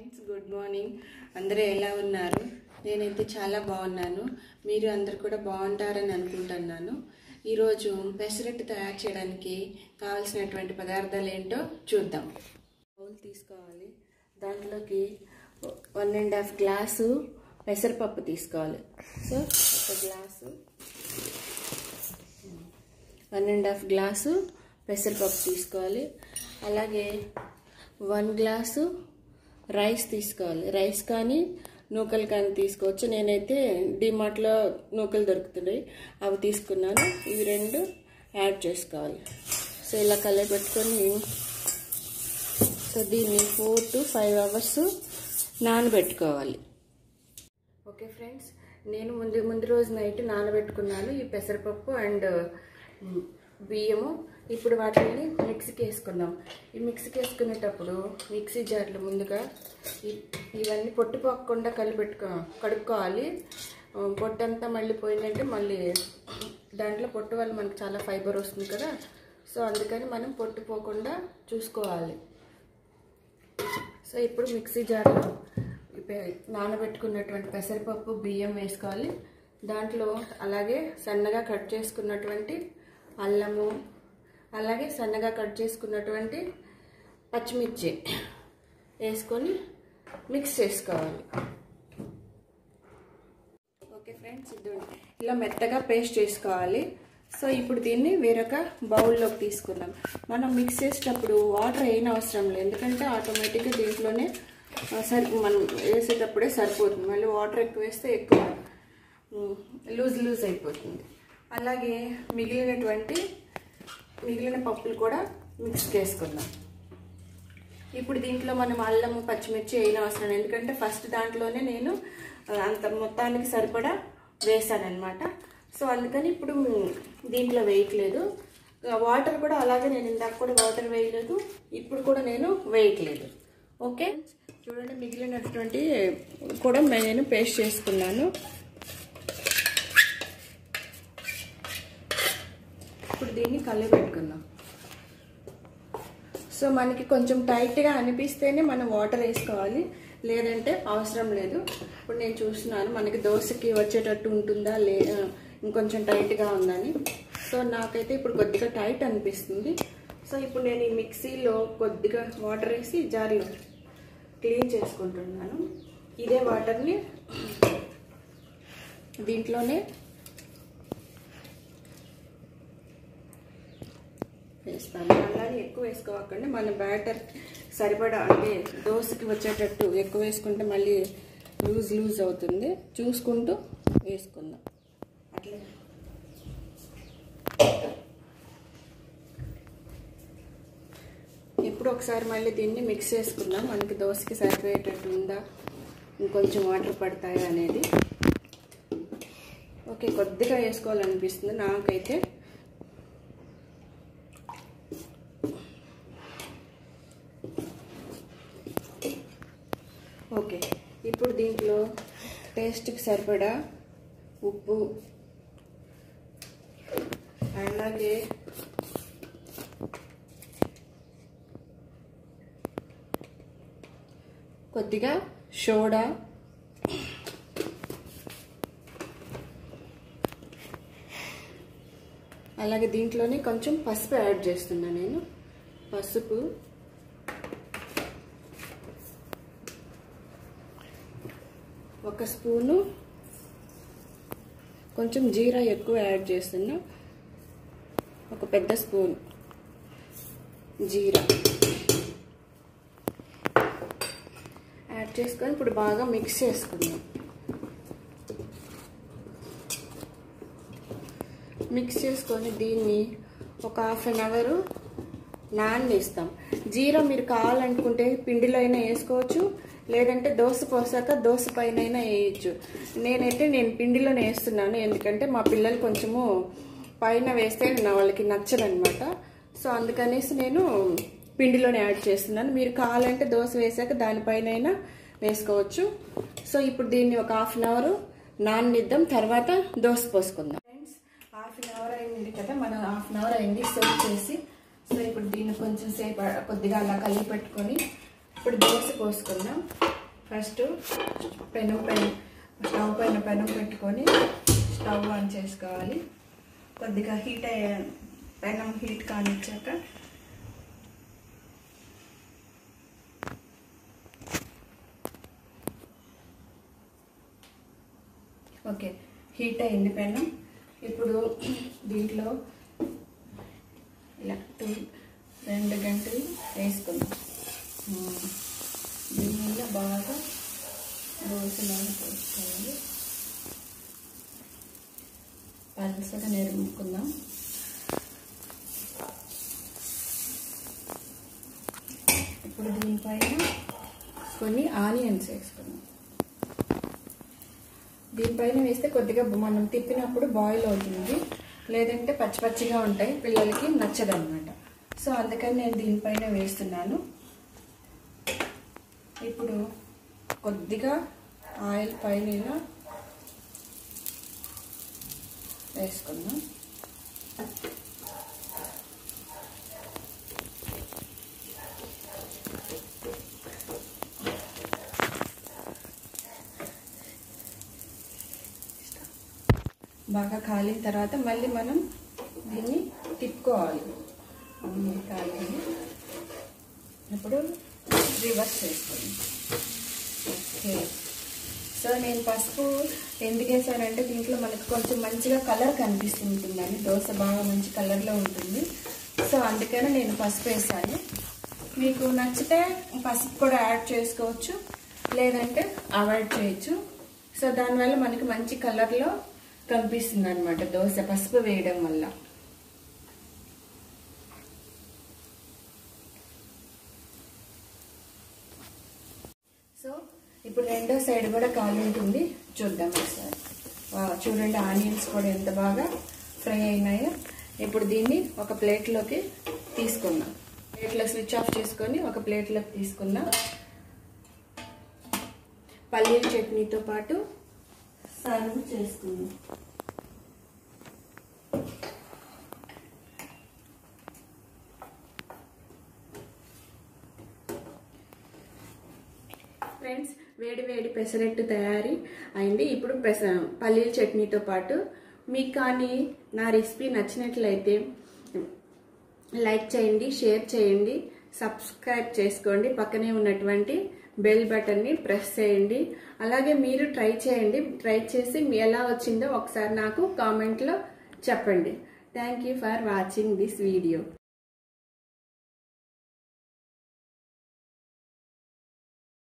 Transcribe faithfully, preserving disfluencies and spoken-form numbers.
Friends good morning. అందరూ ఎలా ఉన్నారు? నేనైతే చాలా బాగున్నాను. మీరు అందరు కూడా బాగుంటారని అనుకుంటున్నాను. ఈరోజు పెసరట్టు తయారు చేయడానికి కావాల్సినటువంటి పదార్థాలు ఏంటో చూద్దాం. బౌల్ తీసుకోవాలి. దాంట్లోకి వన్ అండ్ హాఫ్ గ్లాసు పెసరపప్పు తీసుకోవాలి. సో ఒక glass one and half glass పెసరపప్పు తీసుకోవాలి. అలాగే వన్ గ్లాసు రైస్ తీసుకోవాలి. రైస్ కానీ నూకలు కానీ తీసుకోవచ్చు. నేనైతే డిమార్ట్లో నూకలు దొరుకుతున్నాయి, అవి తీసుకున్నాను. ఇవి రెండు యాడ్ చేసుకోవాలి. సో ఇలా కలపెట్టుకొని సో దీన్ని ఫోర్ టు ఫైవ్ అవర్స్ నానబెట్టుకోవాలి. ఓకే ఫ్రెండ్స్, నేను ముందు ముందు రోజు నైట్ నానబెట్టుకున్నాను ఈ పెసరపప్పు అండ్ బియ్యము. ఇప్పుడు వాటిని మిక్సీకి వేసుకుందాం. ఈ మిక్సీకి వేసుకునేటప్పుడు మిక్సీ జార్లో ముందుగా ఇవన్నీ పొట్టు పోకుండా కలిపెట్టుకో కడుక్కోవాలి. పొట్టంతా మళ్ళీ పోయిందంటే మళ్ళీ దాంట్లో పొట్టు వల్ల మనకు చాలా ఫైబర్ వస్తుంది కదా. సో అందుకని మనం పొట్టు పోకుండా చూసుకోవాలి. సో ఇప్పుడు మిక్సీ జార్లో నానబెట్టుకున్నటువంటి పెసరపప్పు బియ్యం వేసుకోవాలి. దాంట్లో అలాగే సన్నగా కట్ చేసుకున్నటువంటి అల్లము, అలాగే సన్నగా కట్ చేసుకున్నటువంటి పచ్చిమిర్చి వేసుకొని మిక్స్ చేసుకోవాలి. ఓకే ఫ్రెండ్స్, ఇది ఇలా మెత్తగా పేస్ట్ చేసుకోవాలి. సో ఇప్పుడు దీన్ని వేరొక బౌల్లోకి తీసుకుందాం. మనం మిక్స్ చేసేటప్పుడు వాటర్ అయిన అవసరం లేదు, ఎందుకంటే ఆటోమేటిక్గా దీంట్లోనే సరి మనం వేసేటప్పుడే సరిపోతుంది. మళ్ళీ వాటర్ ఎక్కువ వేస్తే ఎక్కువ లూజ్ లూజ్ అయిపోతుంది. అలాగే మిగిలినటువంటి మిగిలిన పప్పులు కూడా మిక్స్ చేసుకుందాం. ఇప్పుడు దీంట్లో మనం అల్లము పచ్చిమిర్చి అయిన అవసరం, ఎందుకంటే ఫస్ట్ దాంట్లోనే నేను అంత మొత్తానికి సరిపడా వేసాను అనమాట. సో అందుకని ఇప్పుడు దీంట్లో వేయట్లేదు. వాటర్ కూడా అలాగే, నేను ఇందాక కూడా వాటర్ వేయలేదు, ఇప్పుడు కూడా నేను వేయట్లేదు. ఓకే చూడండి, మిగిలినటువంటి కూడా నేను పేస్ట్ చేసుకున్నాను. ఇప్పుడు దీన్ని కలిపెట్టుకుందాం. సో మనకి కొంచెం టైట్గా అనిపిస్తేనే మనం వాటర్ వేసుకోవాలి, లేదంటే అవసరం లేదు. ఇప్పుడు నేను చూస్తున్నాను మనకి దోశకి వచ్చేటట్టు ఉంటుందా లే ఇంకొంచెం టైట్గా ఉందని. సో నాకైతే ఇప్పుడు కొద్దిగా టైట్ అనిపిస్తుంది. సో ఇప్పుడు నేను ఈ మిక్సీలో కొద్దిగా వాటర్ వేసి జార్లో క్లీన్ చేసుకుంటున్నాను. ఇదే వాటర్ని దీంట్లోనే వేస్తాను. అలాగే ఎక్కువ వేసుకోకండి, మన బ్యాటర్ సరిపడా అంటే దోశకి వచ్చేటట్టు ఎక్కువ వేసుకుంటే మళ్ళీ లూజ్ లూజ్ అవుతుంది. చూసుకుంటూ వేసుకుందాం. అట్లా ఇప్పుడు ఒకసారి మళ్ళీ దీన్ని మిక్స్ చేసుకుందాం. మనకి దోశకి సరిపోయేటట్టు ఉందా, ఇంకొంచెం వాటర్ పడతాయా అనేది. ఓకే, కొద్దిగా వేసుకోవాలనిపిస్తుంది నాకైతే. ఓకే, ఇప్పుడు దీంట్లో టేస్ట్కి సరిపడా ఉప్పు, అలాగే కొద్దిగా సోడా, అలాగే దీంట్లోనే కొంచెం పసుపు యాడ్ చేస్తున్నా నేను. పసుపు, ఒక స్పూను కొంచెం జీరా ఎక్కువ యాడ్ చేస్తున్నా, ఒక పెద్ద స్పూన్ జీరా యాడ్ చేసుకొని ఇప్పుడు బాగా మిక్స్ చేసుకుందాం. మిక్స్ చేసుకొని దీన్ని ఒక హాఫ్ అన్ అవర్ నాననిస్తాం. జీరా మీరు కావాలనుకుంటే పిండిలో అయినా వేసుకోవచ్చు, లేదంటే దోశ పోసాక దోశ పైన అయినా వేయచ్చు. నేనైతే నేను పిండిలోనే వేస్తున్నాను, ఎందుకంటే మా పిల్లలు కొంచెము పైన వేస్తే నా వాళ్ళకి నచ్చదనమాట. సో అందుకనేసి నేను పిండిలోనే యాడ్ చేస్తున్నాను. మీరు కావాలంటే దోశ వేసాక దానిపైన అయినా వేసుకోవచ్చు. సో ఇప్పుడు దీన్ని ఒక హాఫ్ అన్ అవర్ నాననిద్దాం, తర్వాత దోశ పోసుకుందాం. ఫ్రెండ్స్, హాఫ్ అన్ అవర్ అయింది కదా, మనం హాఫ్ అన్ అవర్ అయింది సర్వ్ చేసి. సో ఇప్పుడు దీన్ని కొంచెం సేపు కొద్దిగా అలా కలిపి పెట్టుకొని ఇప్పుడు దోశ పోసుకుందాం. ఫస్ట్ పెనం పెనం స్టవ్ పైన పెనం పెట్టుకొని స్టవ్ ఆన్ చేసుకోవాలి. కొద్దిగా హీట్ అయ్యే పెనం హీట్ కానిచ్చాక ఓకే హీట్ అయింది పెనం. ఇప్పుడు దీంట్లో ఇలా టూ రెండు గంటలు వేసుకుందాం. దీని మీద బాగా దోసలాగా పోసుకోవాలి. పలుసగా నెరుముకుందాం. ఇప్పుడు దీనిపైన కొన్ని ఆనియన్స్ వేసుకుందాం. దీనిపైన వేస్తే కొద్దిగా మనం తిప్పినప్పుడు బాయిల్ అవుతుంది, లేదంటే పచ్చి పచ్చిగా ఉంటాయి, పిల్లలకి నచ్చదు అనమాట. సో అందుకని నేను దీనిపైన వేస్తున్నాను. ఇప్పుడు కొద్దిగా ఆయిల్ పైన ఇలా వేసుకుందాం. బాగా కాలిన తర్వాత మళ్ళీ మనం దీన్ని తిప్పుకోవాలి. కాలింది. ఇప్పుడు రివర్స్ చేసుకోండి. ఓకే. సో నేను పసుపు ఎందుకు వేసానంటే దీంట్లో మనకు కొంచెం మంచిగా కలర్ కనిపిస్తుంటుందని, దోశ బాగా మంచి కలర్లో ఉంటుంది. సో అందుకని నేను పసుపు వేసాను. మీకు నచ్చితే పసుపు కూడా యాడ్ చేసుకోవచ్చు, లేదంటే అవాయిడ్ చేయొచ్చు. సో దానివల్ల మనకి మంచి కలర్లో కనిపిస్తుంది అనమాట దోశ పసుపు వేయడం వల్ల. సో ఇప్పుడు రెండో సైడ్ కూడా కాలి ఉంటుంది, చూద్దాం ఒకసారి. చూడండి ఆనియన్స్ కూడా ఎంత బాగా ఫ్రై అయినాయో. ఇప్పుడు దీన్ని ఒక ప్లేట్లోకి తీసుకుందాం. ప్లేట్లో స్విచ్ ఆఫ్ చేసుకొని ఒక ప్లేట్లోకి తీసుకుందాం. పల్లీల చట్నీతో పాటు సర్వ్ చేసుకుందాం. ఫ్రెండ్స్, వేడి వేడి పెసరట్టు తయారీ అయింది. ఇప్పుడు పెస పల్లీల చట్నీతో పాటు మీకు కానీ నా రెసిపీ నచ్చినట్లయితే లైక్ చేయండి, షేర్ చేయండి, సబ్స్క్రైబ్ చేసుకోండి. పక్కనే ఉన్నటువంటి బెల్ బటన్ని ప్రెస్ చేయండి. అలాగే మీరు ట్రై చేయండి. ట్రై చేసి ఎలా వచ్చిందో ఒకసారి నాకు కామెంట్లో చెప్పండి. Thank you for watching this video.